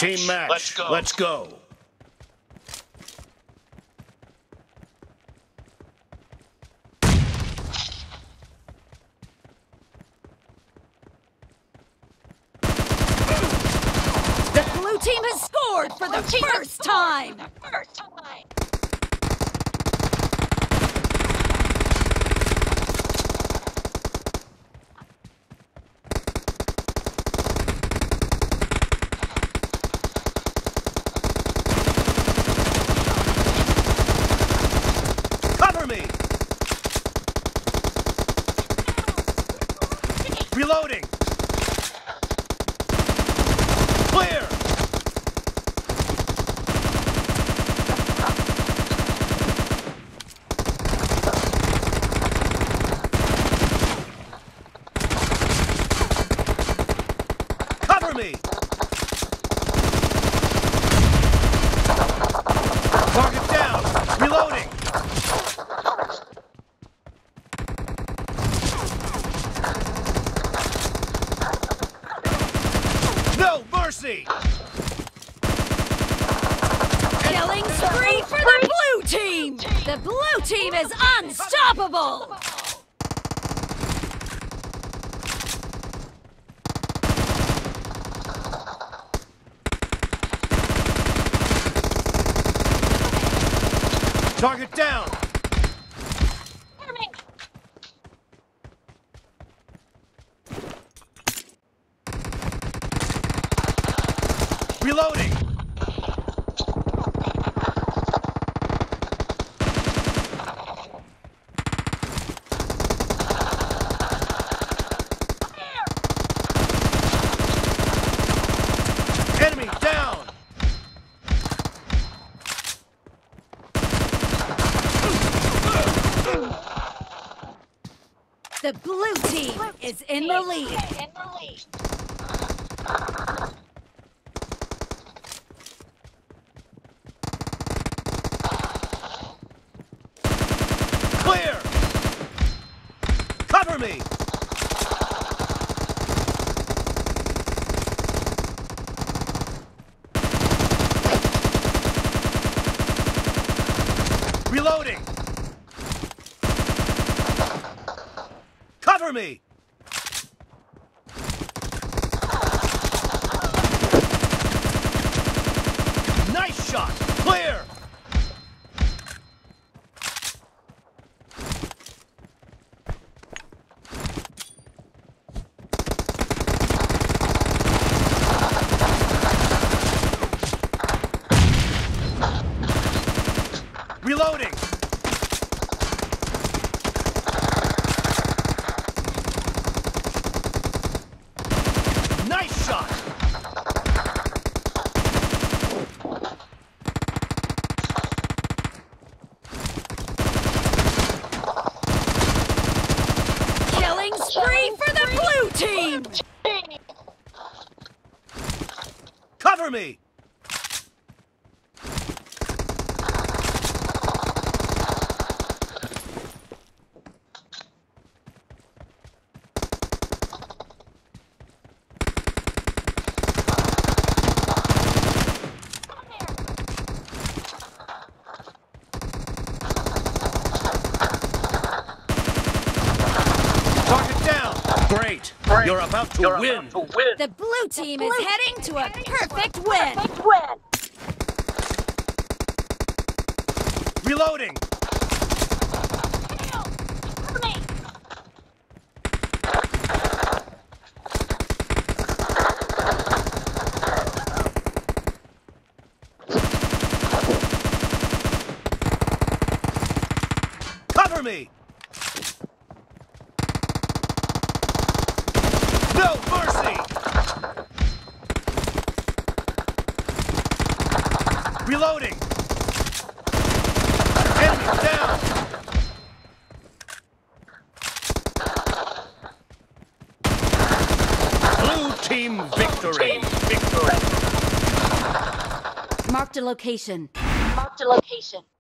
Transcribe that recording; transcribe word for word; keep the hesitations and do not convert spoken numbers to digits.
Team match. Let's go. Let's go. The blue team has scored for the first time. First time. Reloading! Clear! Cover me! Target down! Reloading! No mercy! Killing spree for the blue team! The blue team is unstoppable! Target down! Reloading! Enemy down! The blue team is in the lead. Clear! Cover me! Reloading! Cover me! Nice shot! Clear! Reloading! Nice shot! Killing spree for the blue team! Cover me! Target down! Great! Great. You're about to You're win! About to win. The blue team is heading to a perfect win! Reloading! Cover me! No mercy! Reloading! Enemy down! Blue team victory! Victory! Marked a location. Marked a location.